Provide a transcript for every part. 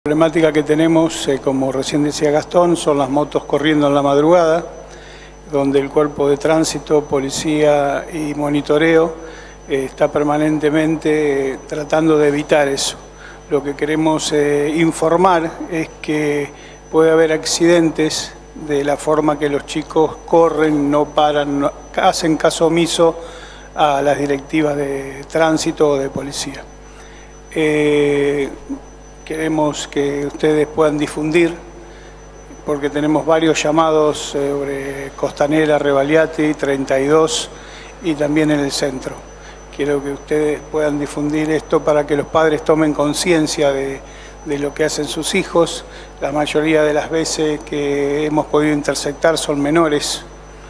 La problemática que tenemos, como recién decía Gastón, son las motos corriendo en la madrugada, donde el cuerpo de tránsito, policía y monitoreo está permanentemente tratando de evitar eso. Lo que queremos informar es que puede haber accidentes de la forma que los chicos corren, no paran, hacen caso omiso a las directivas de tránsito o de policía. Queremos que ustedes puedan difundir, porque tenemos varios llamados sobre Costanera, Rebagliati, 32 y también en el centro. Quiero que ustedes puedan difundir esto para que los padres tomen conciencia de lo que hacen sus hijos. La mayoría de las veces que hemos podido interceptar son menores,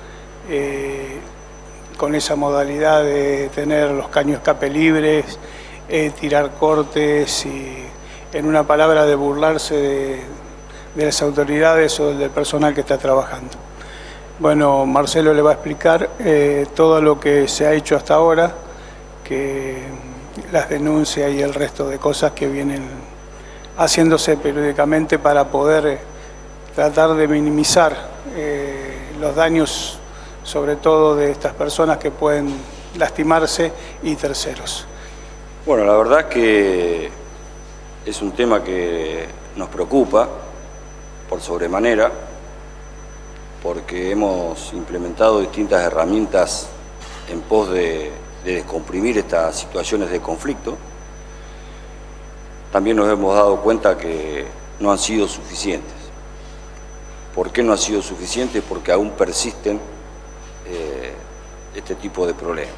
con esa modalidad de tener los caños escape libres, tirar cortes y, en una palabra, de burlarse de las autoridades o del personal que está trabajando. Bueno, Marcelo le va a explicar todo lo que se ha hecho hasta ahora, que las denuncias y el resto de cosas que vienen haciéndose periódicamente para poder tratar de minimizar los daños, sobre todo de estas personas que pueden lastimarse y terceros. Bueno, la verdad que es un tema que nos preocupa por sobremanera, porque hemos implementado distintas herramientas en pos de descomprimir estas situaciones de conflicto. También nos hemos dado cuenta que no han sido suficientes. ¿Por qué no han sido suficientes? Porque aún persisten este tipo de problemas.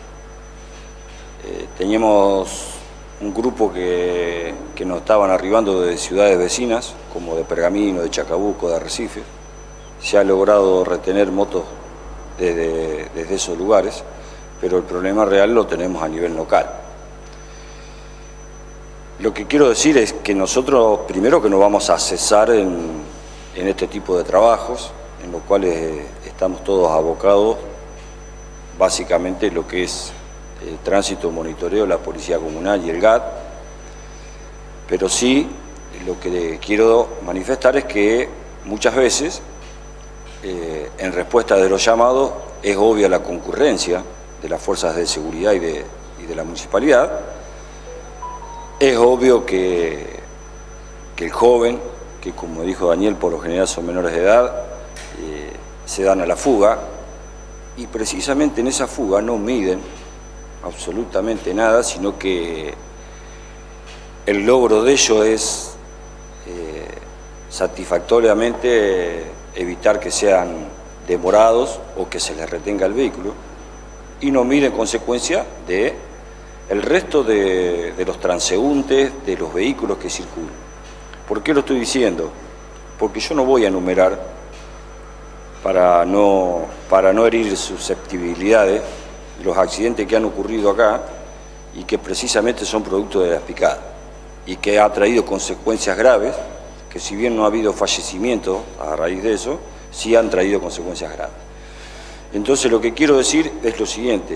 Teníamos un grupo que nos estaban arribando de ciudades vecinas, como de Pergamino, de Chacabuco, de Arrecife. Se ha logrado retener motos desde esos lugares, pero el problema real lo tenemos a nivel local. Lo que quiero decir es que nosotros, primero, que nos vamos a cesar en este tipo de trabajos, en los cuales estamos todos abocados, básicamente lo que es tránsito, monitoreo, la Policía Comunal y el GAT, pero sí lo que quiero manifestar es que muchas veces, en respuesta de los llamados, es obvia la concurrencia de las fuerzas de seguridad y de la municipalidad. Es obvio que el joven, que como dijo Daniel, por lo general son menores de edad, se dan a la fuga, y precisamente en esa fuga no miden absolutamente nada, sino que el logro de ello es satisfactoriamente evitar que sean demorados o que se les retenga el vehículo, y no miden consecuencia de el resto de los transeúntes, de los vehículos que circulan. ¿Por qué lo estoy diciendo? Porque yo no voy a enumerar para no herir susceptibilidades los accidentes que han ocurrido acá y que precisamente son producto de las picadas y que ha traído consecuencias graves, que si bien no ha habido fallecimientos a raíz de eso, sí han traído consecuencias graves. Entonces lo que quiero decir es lo siguiente: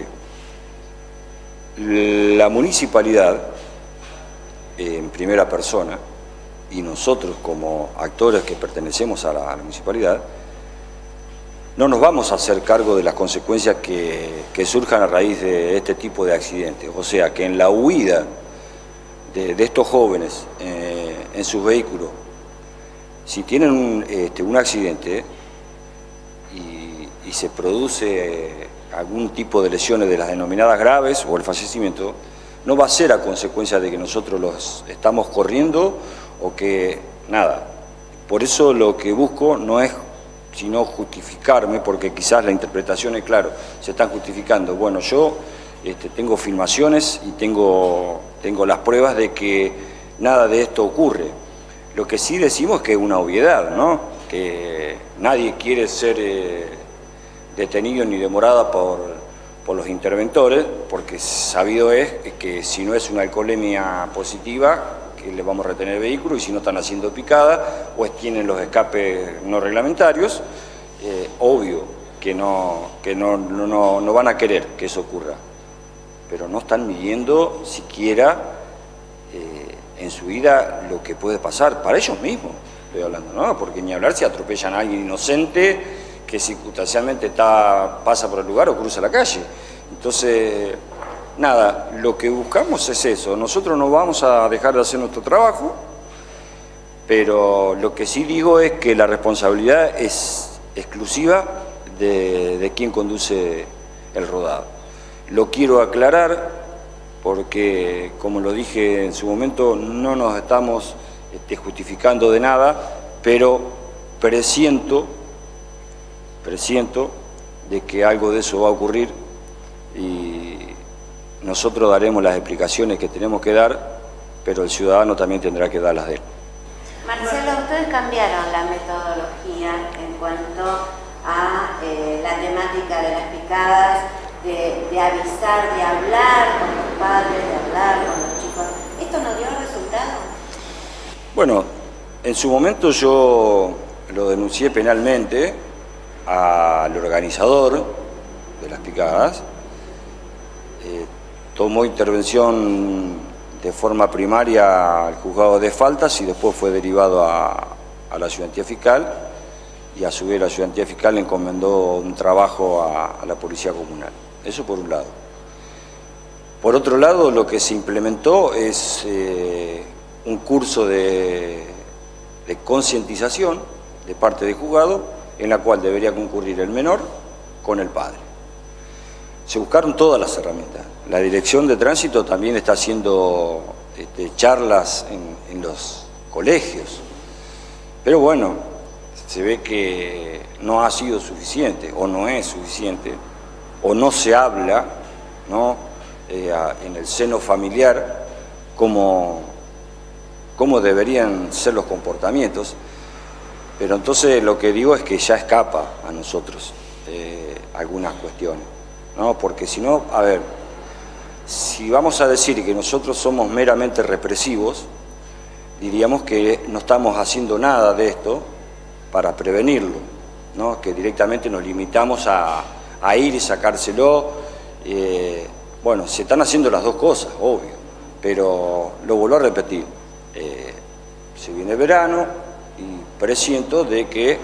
la municipalidad, en primera persona, y nosotros como actores que pertenecemos a la municipalidad, no nos vamos a hacer cargo de las consecuencias que surjan a raíz de este tipo de accidentes. O sea, que en la huida de estos jóvenes en sus vehículos, si tienen un accidente y se produce algún tipo de lesiones de las denominadas graves o el fallecimiento, no va a ser a consecuencia de que nosotros los estamos corriendo o que nada. Por eso lo que busco no es sino justificarme, porque quizás la interpretación es, claro, se están justificando. Bueno, yo tengo filmaciones y tengo las pruebas de que nada de esto ocurre. Lo que sí decimos es que es una obviedad, ¿no? Que nadie quiere ser detenido ni demorada por los interventores, porque sabido es que si no es una alcoholemia positiva, que le vamos a retener el vehículo, y si no están haciendo picada o tienen los escapes no reglamentarios, obvio que no van a querer que eso ocurra, pero no están midiendo siquiera en su vida lo que puede pasar para ellos mismos, estoy hablando, ¿no? Porque ni hablar si atropellan a alguien inocente que circunstancialmente pasa por el lugar o cruza la calle. Entonces, nada, lo que buscamos es eso. Nosotros no vamos a dejar de hacer nuestro trabajo, pero lo que sí digo es que la responsabilidad es exclusiva de quien conduce el rodado. Lo quiero aclarar porque, como lo dije en su momento, no nos estamos justificando de nada, pero presiento de que algo de eso va a ocurrir y nosotros daremos las explicaciones que tenemos que dar, pero el ciudadano también tendrá que dar las de él. Marcelo, ustedes cambiaron la metodología en cuanto a la temática de las picadas, de avisar, de hablar con los padres, de hablar con los chicos. ¿Esto no dio resultado? Bueno, en su momento yo lo denuncié penalmente al organizador de las picadas. Tomó intervención de forma primaria al juzgado de faltas y después fue derivado a la ayudantía fiscal, y a su vez la ayudantía fiscal le encomendó un trabajo a la policía comunal. Eso por un lado. Por otro lado, lo que se implementó es un curso de concientización de parte del juzgado, en la cual debería concurrir el menor con el padre. Se buscaron todas las herramientas. La Dirección de Tránsito también está haciendo charlas en los colegios. Pero bueno, se ve que no ha sido suficiente, o no es suficiente, o no se habla, ¿no?, en el seno familiar cómo deberían ser los comportamientos. Pero entonces lo que digo es que ya escapa a nosotros algunas cuestiones, ¿no? Porque si no, a ver, si vamos a decir que nosotros somos meramente represivos, diríamos que no estamos haciendo nada de esto para prevenirlo, ¿no? Que directamente nos limitamos a ir y sacárselo. Bueno, se están haciendo las dos cosas, obvio, pero lo vuelvo a repetir, se viene verano y presiento de que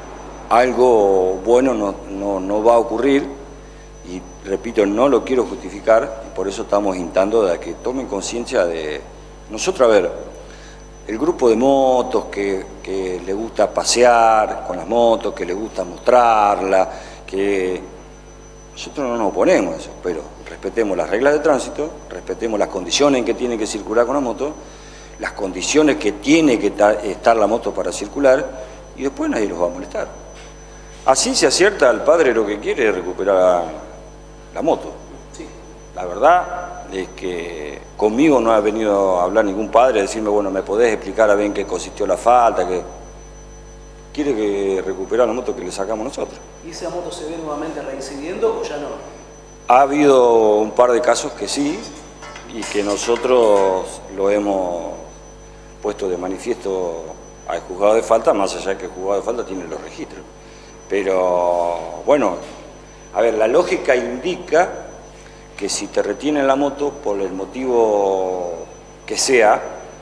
algo bueno no va a ocurrir, y repito, no lo quiero justificar, y por eso estamos instando de que tomen conciencia de nosotros. A ver, el grupo de motos que le gusta pasear con las motos, que le gusta mostrarla, que nosotros no nos oponemos a eso, pero respetemos las reglas de tránsito, respetemos las condiciones en que tiene que circular con la moto, las condiciones que tiene que estar la moto para circular, y después nadie los va a molestar. Así se acierta al padre lo que quiere es recuperar la moto. Sí. La verdad es que conmigo no ha venido a hablar ningún padre a decirme, bueno, ¿me podés explicar a ver en qué consistió la falta? Que quiere que recuperar la moto que le sacamos nosotros. ¿Y esa moto se ve nuevamente reincidiendo o ya no? Ha habido un par de casos que sí, y que nosotros lo hemos puesto de manifiesto al juzgado de falta, más allá de que el juzgado de falta tiene los registros. Pero bueno, a ver, la lógica indica que si te retienen la moto por el motivo que sea,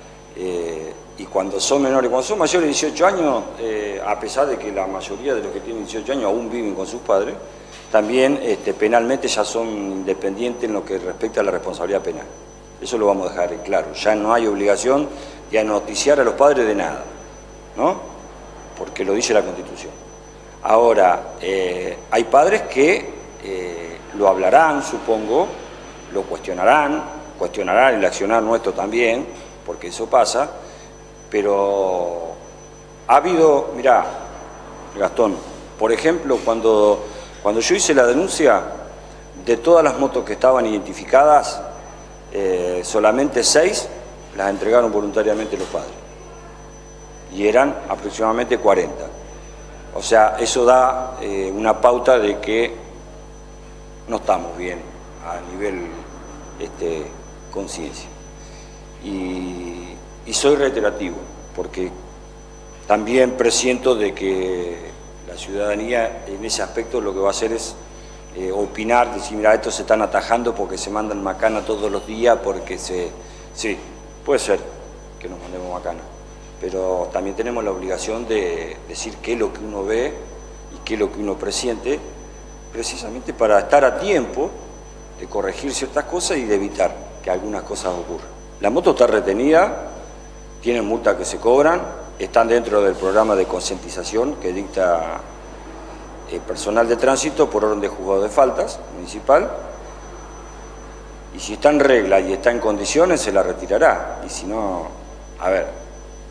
y cuando son menores, cuando son mayores de 18 años, a pesar de que la mayoría de los que tienen 18 años aún viven con sus padres, también penalmente ya son independientes en lo que respecta a la responsabilidad penal. Eso lo vamos a dejar en claro. Ya no hay obligación de noticiar a los padres de nada, ¿no? Porque lo dice la Constitución. Ahora, hay padres que lo hablarán, supongo, lo cuestionarán el accionar nuestro también, porque eso pasa, pero ha habido, mirá, Gastón, por ejemplo, cuando yo hice la denuncia, de todas las motos que estaban identificadas, solamente 6 las entregaron voluntariamente los padres, y eran aproximadamente 40. O sea, eso da una pauta de que no estamos bien a nivel conciencia. Y soy reiterativo, porque también presiento de que la ciudadanía en ese aspecto lo que va a hacer es opinar, decir, mira, estos se están atajando porque se mandan macana todos los días, porque sí, puede ser, que nos mandemos macana. Pero también tenemos la obligación de decir qué es lo que uno ve y qué es lo que uno presiente, precisamente para estar a tiempo de corregir ciertas cosas y de evitar que algunas cosas ocurran. La moto está retenida, tienen multas que se cobran, están dentro del programa de concientización que dicta el personal de tránsito por orden de juzgado de faltas municipal, y si está en regla y está en condiciones se la retirará, y si no, a ver,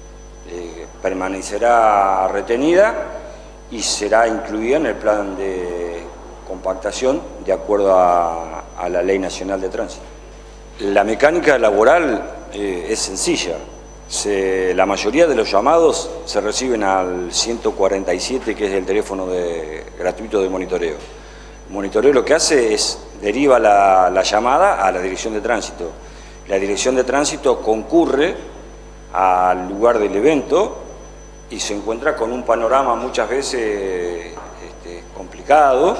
permanecerá retenida y será incluida en el plan de compactación de acuerdo a la Ley Nacional de Tránsito. La mecánica laboral es sencilla. La mayoría de los llamados se reciben al 147, que es el teléfono gratuito de monitoreo. El monitoreo lo que hace es deriva la llamada a la dirección de tránsito. La dirección de tránsito concurre al lugar del evento y se encuentra con un panorama muchas veces complicado,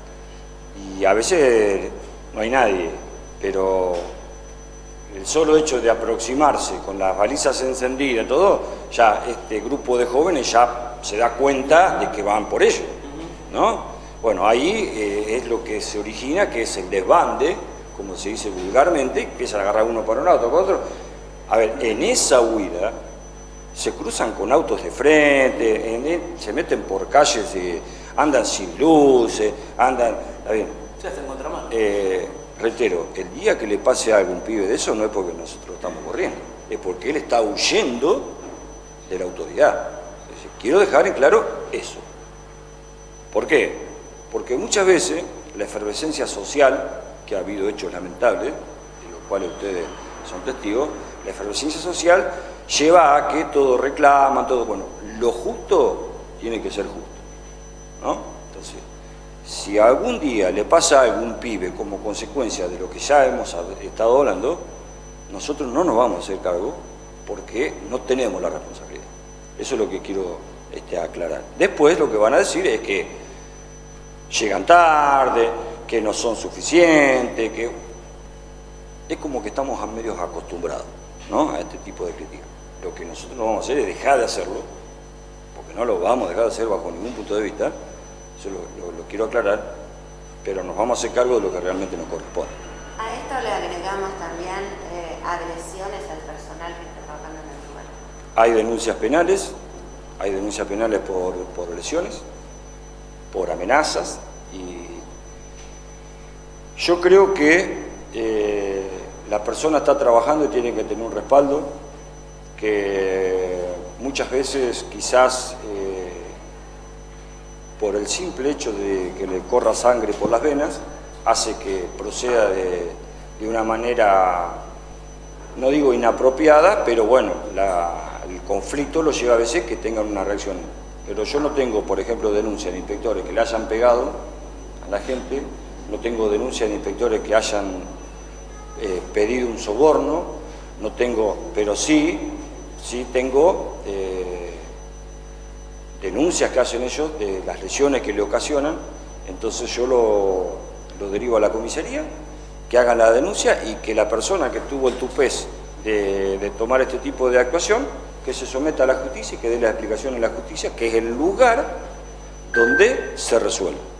y a veces no hay nadie, pero el solo hecho de aproximarse con las balizas encendidas y todo, ya este grupo de jóvenes ya se da cuenta de que van por ello, ¿no? Bueno, ahí es lo que se origina, que es el desbande, como se dice vulgarmente, empiezan a agarrar uno para un lado, otro para otro. A ver, en esa huida se cruzan con autos de frente, se meten por calles, andan sin luces, andan... Está bien. Se hacen contramano. Reitero, el día que le pase a algún pibe de eso no es porque nosotros estamos corriendo, es porque él está huyendo de la autoridad. Es decir, quiero dejar en claro eso. ¿Por qué? Porque muchas veces la efervescencia social, que ha habido hechos lamentables, de los cuales ustedes son testigos, la efervescencia social lleva a que todo reclama, todo, bueno, lo justo tiene que ser justo, ¿no? Entonces, si algún día le pasa a algún pibe como consecuencia de lo que ya hemos estado hablando, nosotros no nos vamos a hacer cargo porque no tenemos la responsabilidad. Eso es lo que quiero aclarar. Después lo que van a decir es que llegan tarde, que no son suficientes, que es como que estamos a medios acostumbrados, ¿no?, a este tipo de críticas. Lo que nosotros no vamos a hacer es dejar de hacerlo, porque no lo vamos a dejar de hacer bajo ningún punto de vista, eso lo quiero aclarar, pero nos vamos a hacer cargo de lo que realmente nos corresponde. A esto le agregamos también agresiones al personal que está trabajando en el lugar. Hay denuncias penales por lesiones, por amenazas, y yo creo que la persona está trabajando y tiene que tener un respaldo que muchas veces quizás por el simple hecho de que le corra sangre por las venas hace que proceda de una manera, no digo inapropiada, pero bueno, el conflicto lo lleva a veces que tengan una reacción. Pero yo no tengo, por ejemplo, denuncias de inspectores que le hayan pegado a la gente, no tengo denuncias de inspectores que hayan pedido un soborno, no tengo, pero sí tengo denuncias que hacen ellos de las lesiones que le ocasionan. Entonces yo lo derivo a la comisaría, que hagan la denuncia y que la persona que tuvo el tupés de tomar este tipo de actuación, que se someta a la justicia y que dé la explicación en la justicia, que es el lugar donde se resuelve.